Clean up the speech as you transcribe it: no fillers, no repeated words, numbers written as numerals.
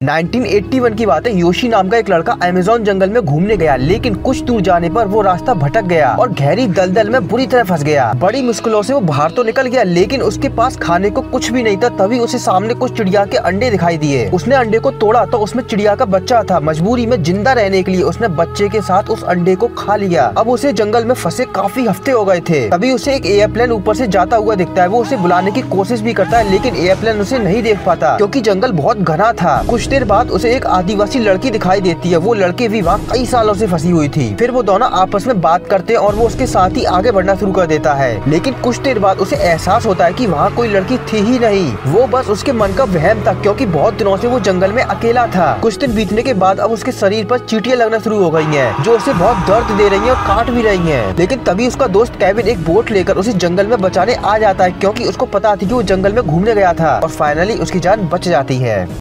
1981 की बात है। योशी नाम का एक लड़का अमेज़न जंगल में घूमने गया, लेकिन कुछ दूर जाने पर वो रास्ता भटक गया और गहरी दलदल में बुरी तरह फंस गया। बड़ी मुश्किलों से वो बाहर तो निकल गया, लेकिन उसके पास खाने को कुछ भी नहीं था। तभी उसे सामने कुछ चिड़िया के अंडे दिखाई दिए। उसने अंडे को तोड़ा तो उसमें चिड़िया का बच्चा था। मजबूरी में जिंदा रहने के लिए उसने बच्चे के साथ उस अंडे को खा लिया। अब उसे जंगल में फंसे काफी हफ्ते हो गए थे। तभी उसे एक एयरप्लेन ऊपर से जाता हुआ दिखता है। वो उसे बुलाने की कोशिश भी करता है, लेकिन एयरप्लेन उसे नहीं देख पाता क्योंकि जंगल बहुत घना था। कुछ देर बाद उसे एक आदिवासी लड़की दिखाई देती है। वो लड़की भी वहाँ कई सालों से फंसी हुई थी। फिर वो दोनों आपस में बात करते हैं और वो उसके साथ ही आगे बढ़ना शुरू कर देता है। लेकिन कुछ देर बाद उसे एहसास होता है कि वहाँ कोई लड़की थी ही नहीं, वो बस उसके मन का वहम था, क्योंकि बहुत दिनों से वो जंगल में अकेला था। कुछ दिन बीतने के बाद अब उसके शरीर पर चींटियां लगना शुरू हो गई हैं, जो उसे बहुत दर्द दे रही हैं और काट भी रही हैं। लेकिन तभी उसका दोस्त केविन एक बोट लेकर उसे जंगल में बचाने आ जाता है, क्योंकि उसको पता थी कि वो जंगल में घूमने गया था और फाइनली उसकी जान बच जाती है।